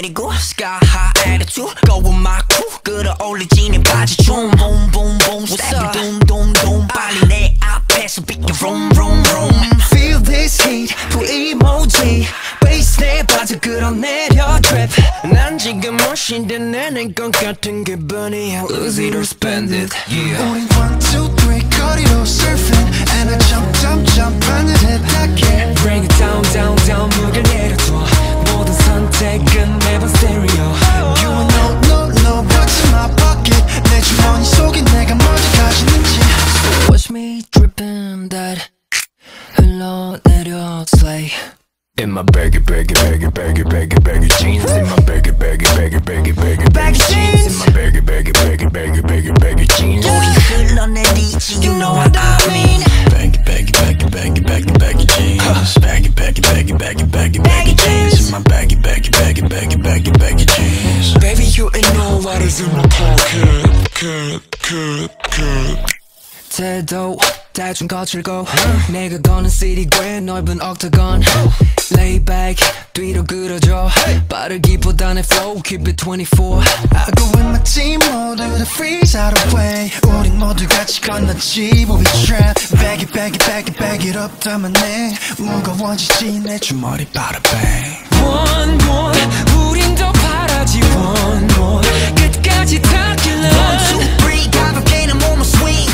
내리고 sky high attitude go with my crew 끌어올리지는 바지 좀 boom boom boom step doom doom doom 빨리 내 앞에서 비켜 vroom vroom vroom Feel this heat full emoji bass 내 바지 끌어내려 drip 난 지금 멋인데 내는 것 같은 기분이야 Lose it or spend it yeah. 우린 1, 2, 3 거리로 surfing And I jump jump jump 하늘에 닿게 Bring it down down down 무게 내려줘 모든 선택은 매번 stereo You know no no what's in my pocket 내 주머니 속에 내가 먼저 가지는지 So watch me dripping that 흘러내려 slay In my baggy baggy baggy baggy baggy baggy jeans In my baggy baggy baggy baggy baggy baggy jeans In my baggy baggy baggy baggy baggy baggy jeans 우리 흘러내리지 you know what I mean Baggy baggy baggy baggy baggy baggy jeans Baggy baggy baggy baggy baggy baggy jeans In my baggy baggy baggy baggy baggy baggy jeans Baby you ain't know what is in my pocket 태도 대충 거칠고 내가 거는 city 꽤 넓은 octagon Lay back 뒤로 끌어줘 빠르기보다는 flow keep it 24 I go with my team 모두 다 freeze out of way 우린 모두 같이 건너지 We'll be trapped Bag it bag it bag it bag it up 담아내 무거워지지 내 주머니 bada bang One more 우린 더 바라지 One more 끝까지 닿길래 1, 2, 3 가볍게 내 몸을 swing